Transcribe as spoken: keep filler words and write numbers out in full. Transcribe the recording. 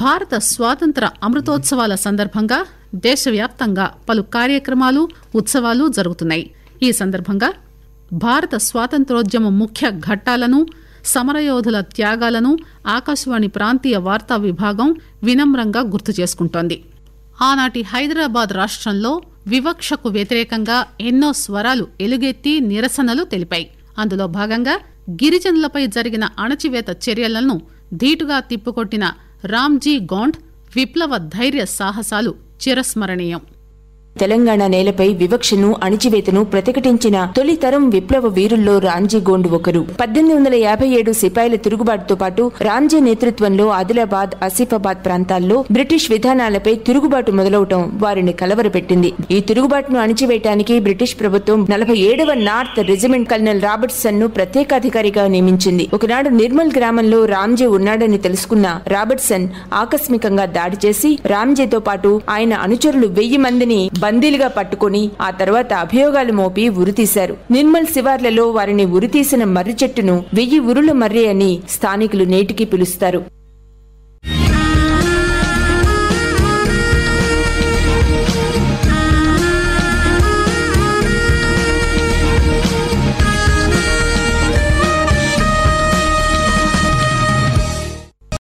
భారత స్వాతంత్ర అమృతోత్సవాల సందర్భంగా దేశవ్యాప్తంగా పలు కార్యక్రమాలు ఉత్సవాలు జరుగుతున్నాయి. ఈ సందర్భంగా భారత స్వాతంత్రోద్యమ ముఖ్య ఘట్టాలను, సమరయోధుల త్యాగాలను ఆకాశవాణి ప్రాంతీయ వార్తా విభాగం వినమ్రంగా గుర్తు చేసుకుంటోంది. ఆనాటి హైదరాబాద్ రాష్ట్రంలో వివక్షకు వ్యతిరేకంగా ఎన్నో స్వరాలు ఎలుగెత్తి నిరసనలు తెలిపాయి. అందులో భాగంగా గిరిజనులపై జరిగిన అణచివేత చర్యలను ధీటుగా తిప్పుకొట్టిన రామ్జీ గోండ్ విప్లవ ధైర్య సాహసాలు చిరస్మరణీయం. తెలంగాణ నేలపై వివక్షను, అణిచివేతను ప్రతిఘటించిన తొలి తరం విప్లవ వీరుల్లో రామ్జీ గోండ్ ఒకరు. పద్దెనిమిది వందల యాభై ఏడు సిపాయిల తిరుగుబాటుతో పాటు రామ్జీ నేతృత్వంలో ఆదిలాబాద్, ఆసిఫాబాద్ ప్రాంతాల్లో బ్రిటిష్ విధానాలపై తిరుగుబాటు మొదలవటం వారిని కలవరపెట్టింది. ఈ తిరుగుబాటును అణిచివేయటానికి బ్రిటిష్ ప్రభుత్వం నలభై ఏడవ నార్త్ రెజిమెంట్ కల్నల్ రాబర్ట్సన్ ను ప్రత్యేకాధికారిగా నియమించింది. ఒకనాడు నిర్మల్ గ్రామంలో రామ్జీ ఉన్నాడని తెలుసుకున్న రాబర్ట్సన్ ఆకస్మికంగా దాడి చేసి రామ్జీతో పాటు ఆయన అనుచరులు వెయ్యి మందిని బందీలుగా పట్టుకుని ఆ తర్వాత అభియోగాలు మోపి ఉరితీశారు. నిర్మల్ శివార్లలో వారిని ఉరితీసిన మర్రి చెట్టును వెయ్యి ఉరుల మర్రి అని స్థానికులు నేటికి పిలుస్తారు.